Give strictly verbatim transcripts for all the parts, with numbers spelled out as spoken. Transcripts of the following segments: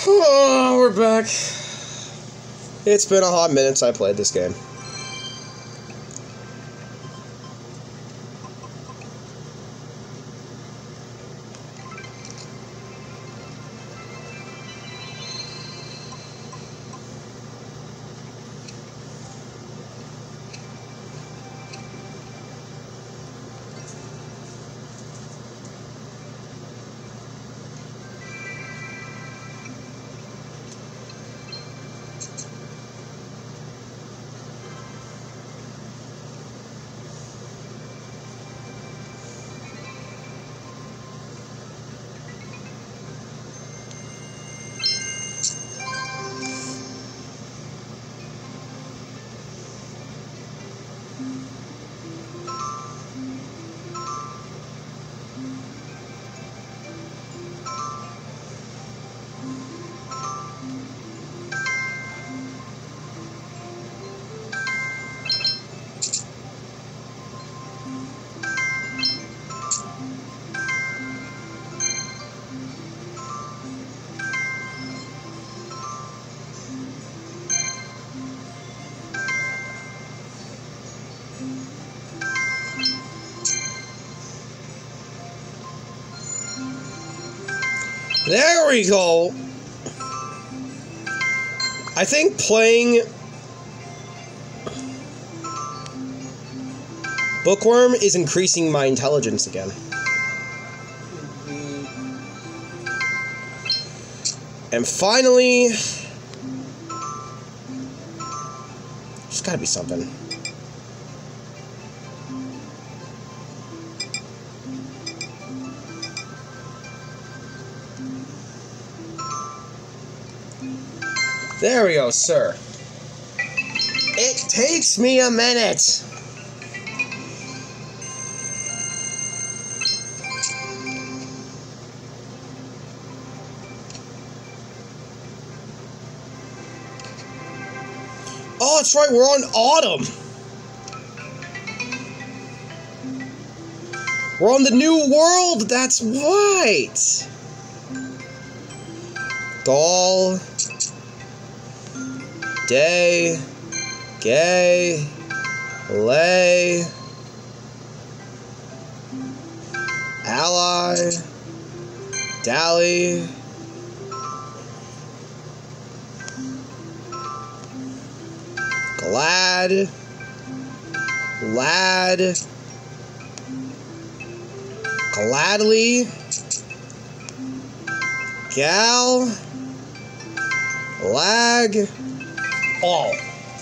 Oh, we're back. It's been a hot minute since I played this game. There we go. I think playing Bookworm is increasing my intelligence again. And finally, there's gotta be something. There we go, sir. It takes me a minute. Oh, that's right, we're on autumn. We're on the new world, that's right. Doll. Day, gay, lay, ally, dally, glad, lad, gladly, gal, lag, all.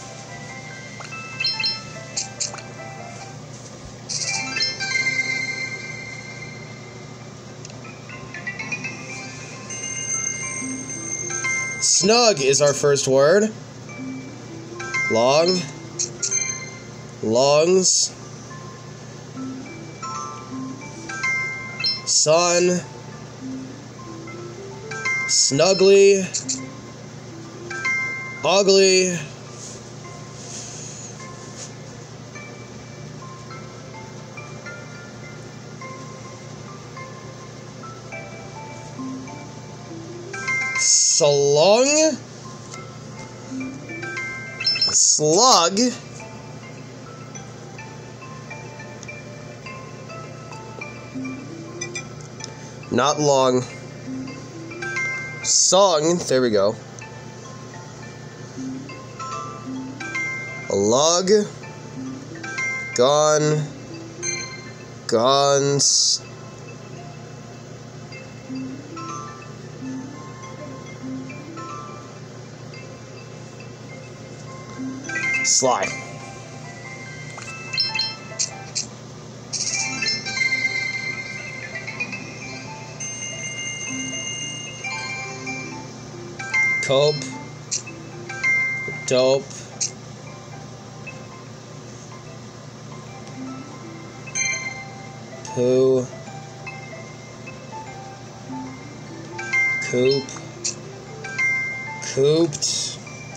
Snug is our first word. Long. Lungs. Sun. Snugly. Ugly. Slung. Slug. Not long. Sung. There we go. A lug, gun, guns, sly. Cope, dope. Poo, coop, cooped,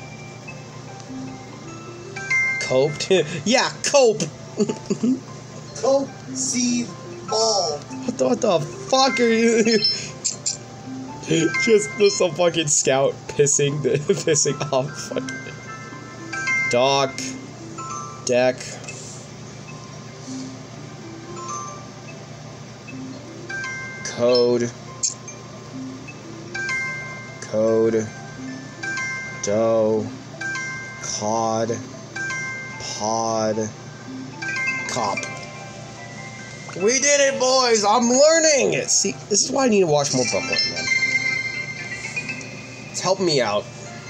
coped. Yeah, cope. Cope, seed, ball. What the, what the fuck are you? just just some fucking scout pissing the pissing off fucking dock deck. Code. Code. Dough. Cod. Pod. Cop. We did it, boys! I'm learning! See, this is why I need to watch more Brooklyn, man. It's helping me out.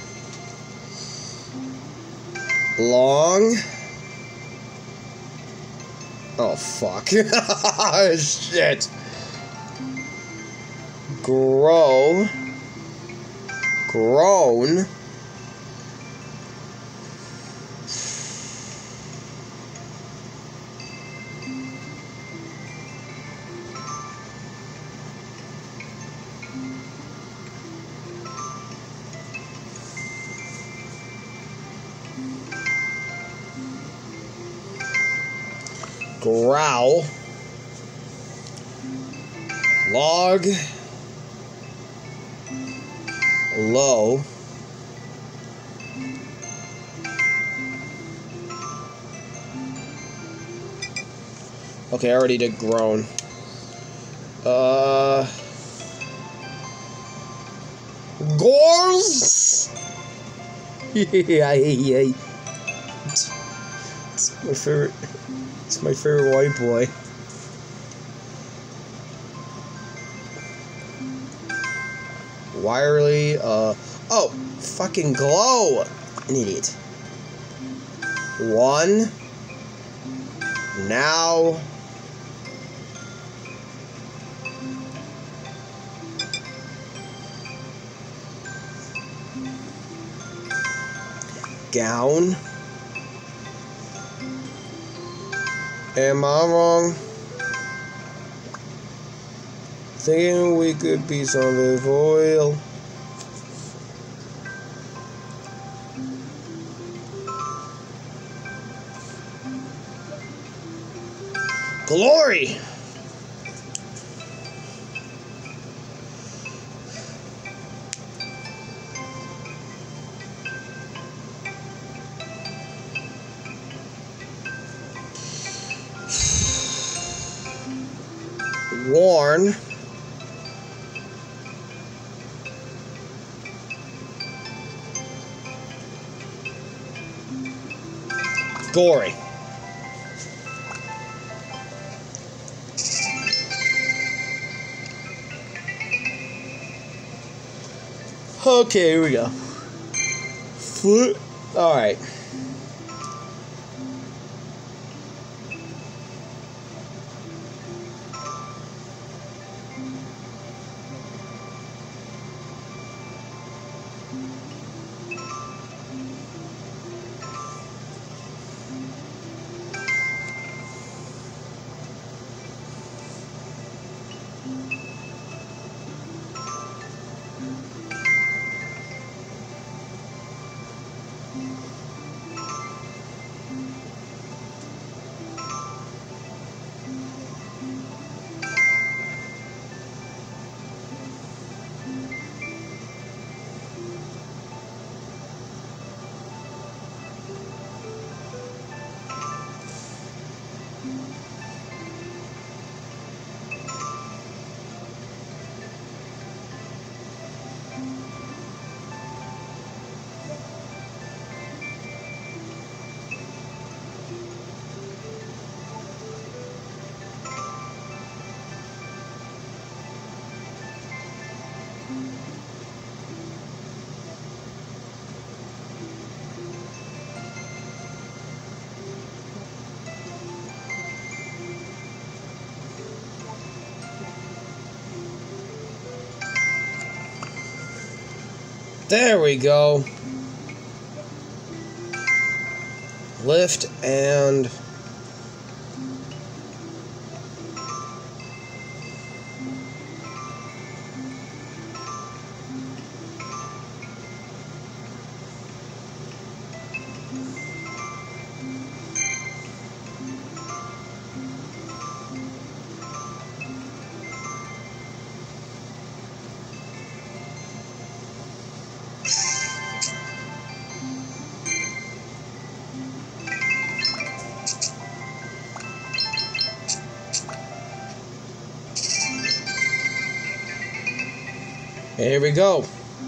Long. Oh, fuck. Shit. Grow. Grown. Growl. Log. Low. Okay, I already did grown. Uh. Gores? Yeah, yeah. It's, it's my favorite. It's my favorite white boy. Wirely, uh, oh, fucking glow! An idiot. One. Now. Gown. Am I wrong? Thinking we could be something royal. Glory! Worn. Gory. Okay, here we go. Foot. Alright. There we go. Lift and Here we go.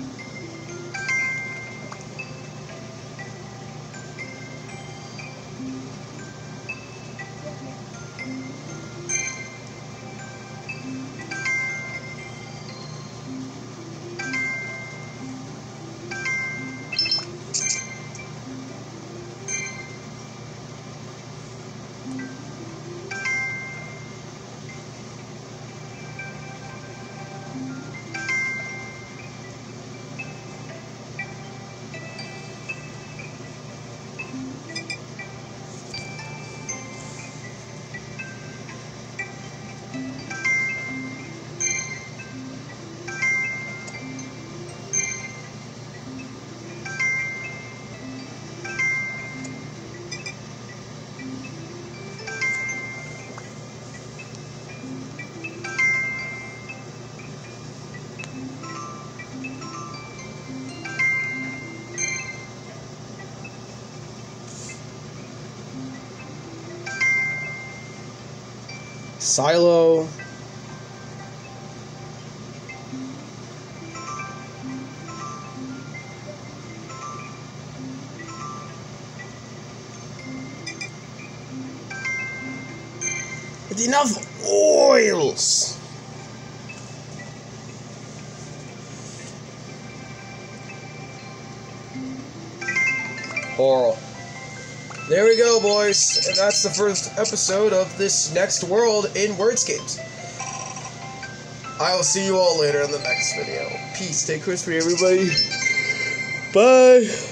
Silo. With enough oils. Horrible. There we go, boys, and that's the first episode of this next world in Wordscapes. I will see you all later in the next video. Peace, stay crispy, everybody. Bye.